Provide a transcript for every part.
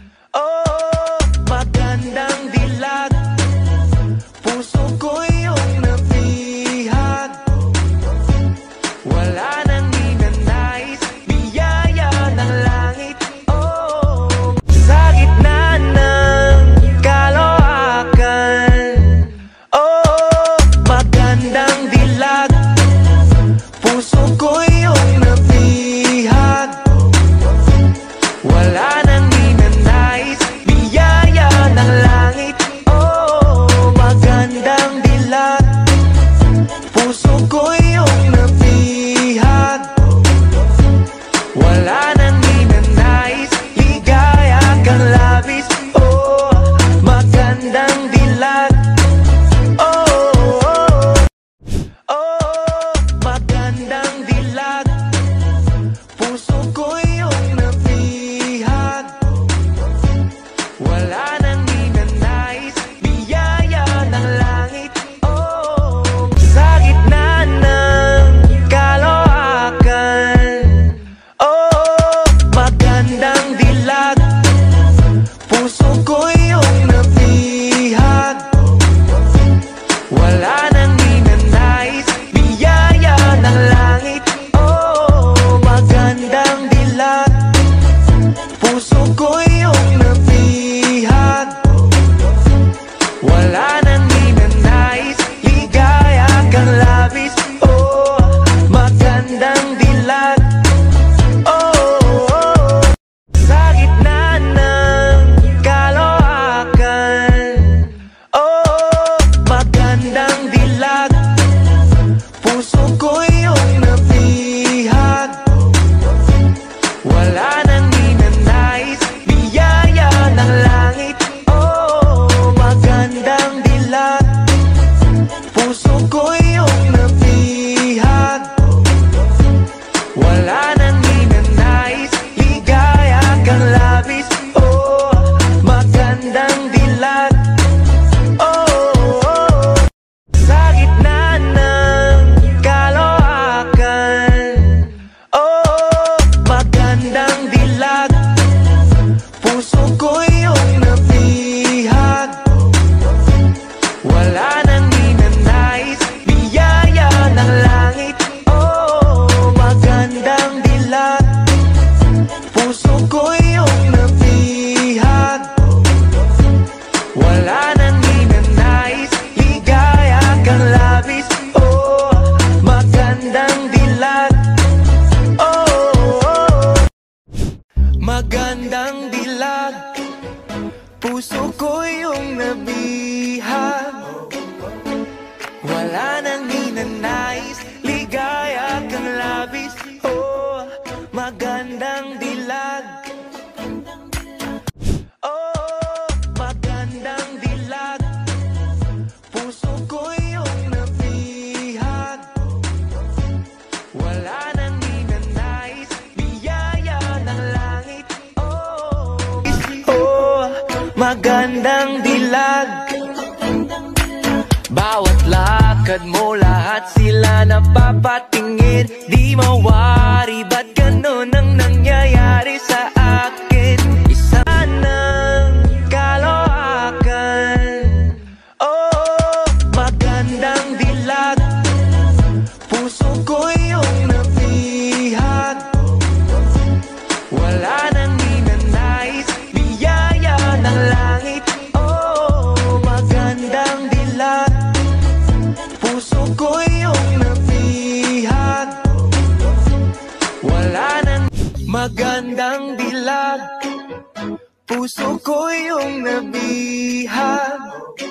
Oh, magandang dilag, puso ko yung nabihag. Wala nang ninanais, biyaya ng langit. Oh, sa gitna ng kaloakan. Oh, magandang dilag, puso ko yung nabihag. Wala nang ninanais, biyaya ng langit. Oh, magandang dilag, puso ko yung nabihag. Wala nang ninanais, ligaya kang labis. Oh, magandang dilag. Oh, magandang dilag, puso ko yung nabihag. Wala nang ninanais, biyaya ng langit. Oh, sa gitna ng kaloakan. Oh, magandang dilag, puso ko yung nabihag. Wala nang ninanais, biyaya ng langit. Oh, magandang dilag, puso ko yung nabihag. Wala nang ninanais, ligaya kang labis. Oh, magandang dilag. Oh, sa gitna ng kaloakan. Oh, magandang dilag, puso ko yung nabihag. Wala nang ninanais, biyaya ng langit. Oh, magandang dilag, puso ko yung nabihag. Wala nang ninanais, ligaya kang labis. Oh, magandang dilag. Oh, sa gitna ng kaloakan. Oh, magandang dilag, puso ko yung nabihag. Wala nang ninanais, biyaya ng langit. Oh, magandang dilag, puso ko yung nabihag. Wala nang ninanais, ligaya kang labis. Oh, magandang dilag. Oh, magandang dilag, puso ko yung nabihag. Wala nang ninanais, ligaya kang labis. Oh, magandang dilag. Oh, magandang dilag, puso ko yung nabihag. Wala nang ninanais, biyaya ng langit. Oh, magandang dilag. Bawat lakad mo, lahat sila napapatingin. Di mawari, ba't ganun ang nangyayari sa akin? Isa ng kaloakan. Oh, magandang dilag, puso ko yung nabihag. Wala nang ninanais, biyaya ng langit. Oh, magandang dilag, puso ko yung nabihag. Wala nang magandang dilag, puso ko yung nabihag.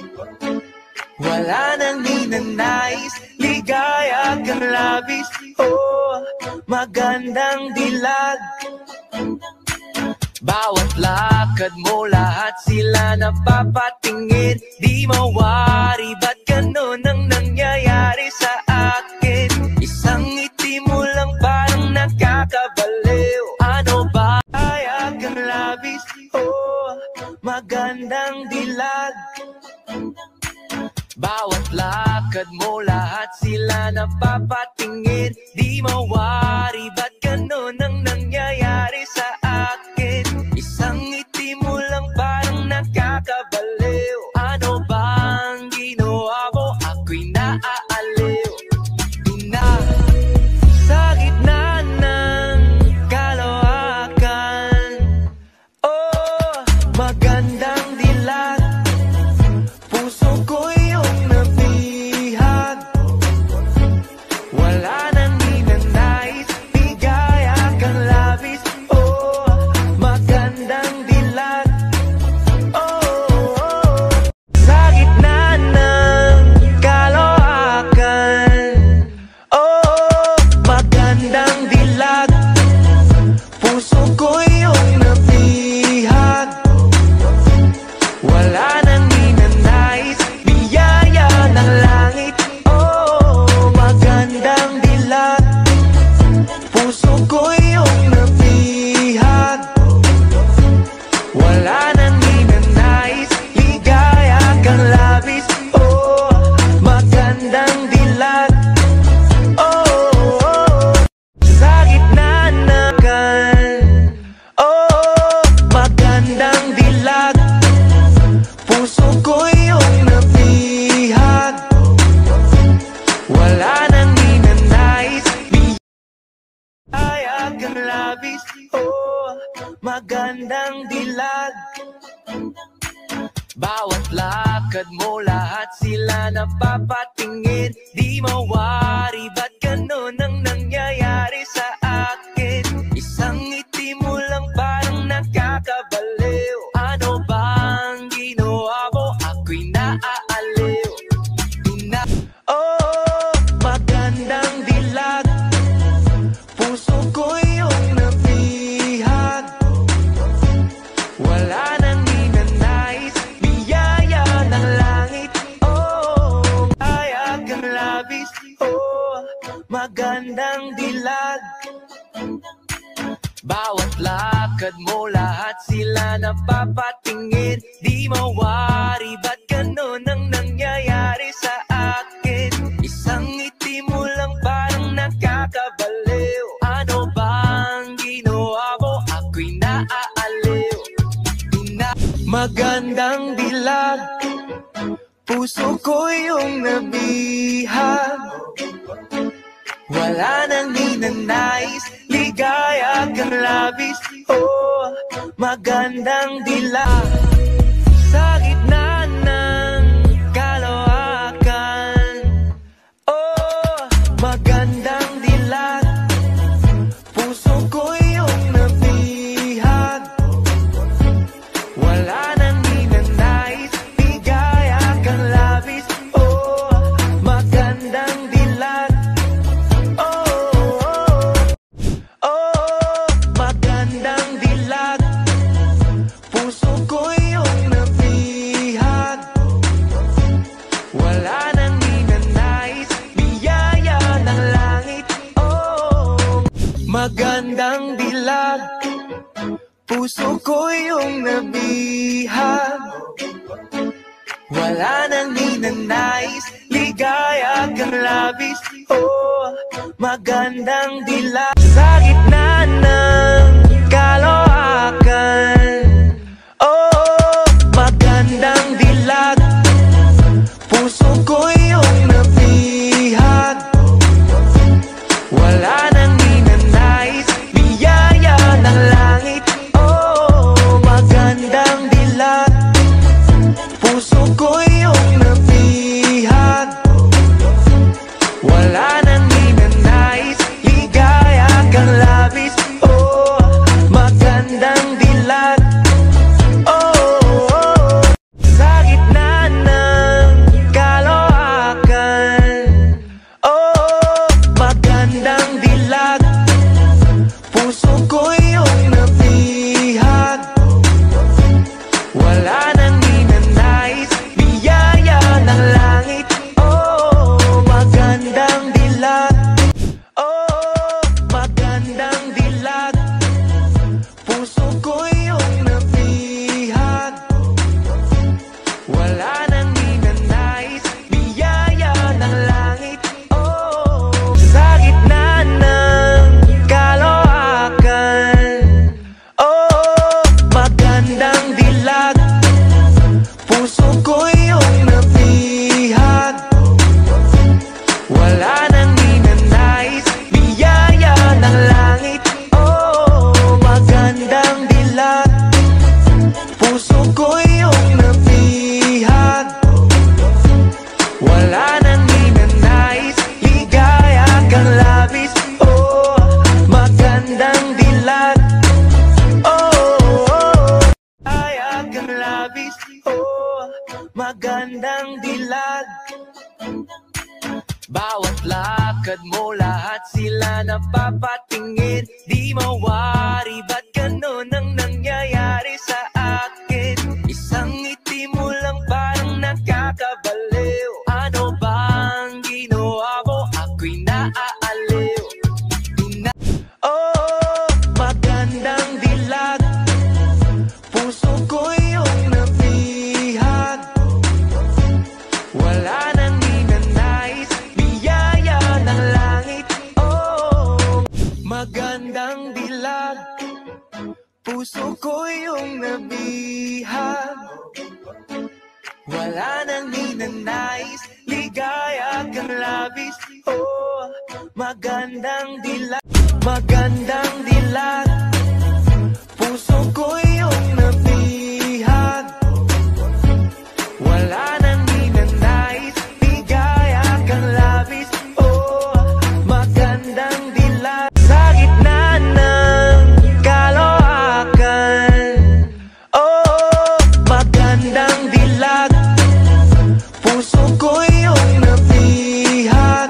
Wala nang ninanais, ligaya kang labis. Oh, magandang dilag. Bawat lakad mo, lahat sila napapatingin. Di mawari, ba't ganun ang nangyayari sa akin? Isang ngiti mo lang parang nakakabaliw. Ano ba? Kaya kang labis. Oh, magandang dilag. Bawat lakad mo, lahat sila napapatingin. Di mawari, ba't ganun ang nangyayari sa akin? Isang ngiti mo lang kang labis, oh, magandang dilag. Bawat lakad mo, lahat sila napapatingin. Di mawari, ba't ganun ang nangyayari sa akin? Isang ngiti mo lang parang nakakabaliw. Ano bang ginawa mo? Ako'y naaaliw. Oh, magandang dilag. Puso ko yung nabihag. Wala nang ninanais, biyaya ng langit. Oh, kaya kang labis, oh, magandang dilag. Bawat lakad mo, lahat sila napapatingin. Di mawari, ba't ganun ang nangyayari sa akin? Isang ngiti mo lang parang nakakabaliw. Ano bang ginawa mo? Ako'y naaaliw. Magandang dilag. Puso ko yung nabihag. Wala nang ninanais, ligaya kang labis, oh, magandang dilag. Sa gitna ng kalawakan, oh, magandang dilag. Puso ko yung nabihag. Wala nang ninanais, ligaya kang labis, oh, magandang dilag. Magandang dilag. Puso ko yung nabihag. Wala nang ninanais, biyaya ng langit. Oh, magandang dilag. Puso ko yung nabihag. Wala nang ninanais, ligaya kang labis. Oh, magandang dilag. Sa gitna ng kalawakan, oh, magandang dilag. Puso ko yung nabihag. Wala nang ninanais, biyaya ng langit. Oh, magandang dilag. Puso ko yung nabihag. Wala nang ninanais, ligaya kang labis. Oh, magandang dilag. Oh, sa gitna ng kalawakan, oh, magandang dilag. Puso ko yung nabihag. Wala nang ninanais, biyaya ng langit. Oh, magandang dilag. Oh, magandang dilag. Puso ko yung nabihag. Wala nang ninanais, biyaya ng langit. Oh, sa gitna ng kalawakan, oh, magandang dilag. Puso ko yung nabihag. Wala nang ninanais, biyaya ng langit. Oh, magandang dilag. Puso ko yung nabihag. Wala nang ninanais, ligaya kang labis. Oh, magandang dilag. Oh, ligaya kang labis. Oh, magandang dilag. Bawat lakad mo, lahat sila napapatingin. Di mawari, ba't ganun ang nangyayari sa akin? Isang ngiti mo lang parang nakakabaliw. Ano bang ginawa mo? Ako'y naaaliw. Oh, magandang dilag. Puso ko yung nabihag. Wala nang ninanais, biyaya ng langit. Oh, magandang dilag. Puso ko yung nabihag. Wala nang ninanais, ligaya kang labis. Oh, magandang dilag. magandang dilag. Puso ko yung nabihag. Wala nang ninanais, ligaya kang labis. Oh, magandang dilag. Sa gitna ng kaloakan. Oh, magandang dilag. Puso ko yung nabihag.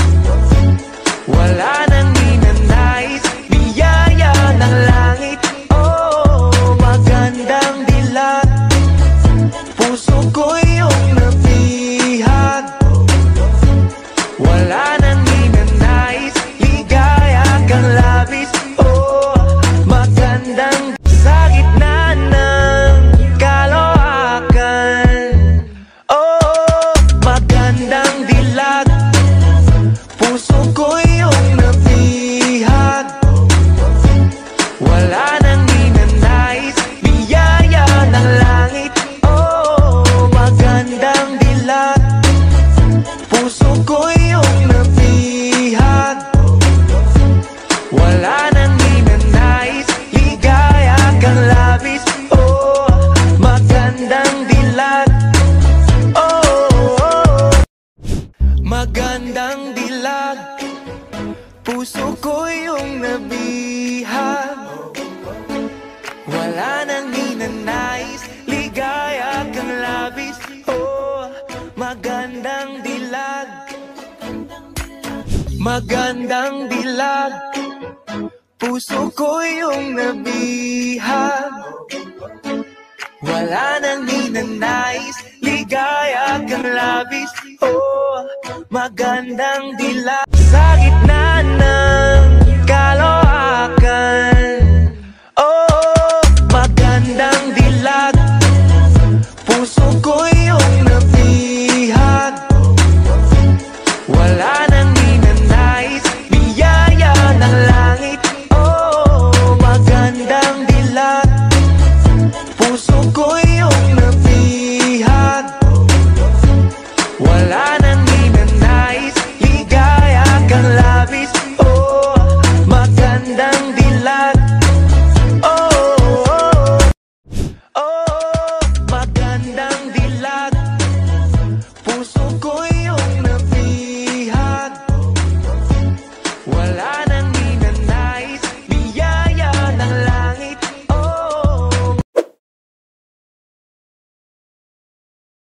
Wala nang ninanais, biyaya ng langit. Oh, magandang dilag. Puso ko yung nabihag. Wala nang ninanais, ligaya kang labis. Oh, magandang sa gitna ng kaloakan. Oh, magandang dilag. Puso ko yung nabihag. Wala nang ninanais, biyaya ng langit. Oh, magandang dilag. Puso ko yung nabihag. Wala nang ninanais, ligaya kang labis. Oh, magandang dilag. Oh, magandang dilag. Puso ko yung nabihag. Wala nang ninanais, ligaya kang labis. Oh, magandang dilag. Magandang dilag. Puso ko yung nabihag. Wala nang ninanais, ligaya kang labis. Oh, magandang dilag.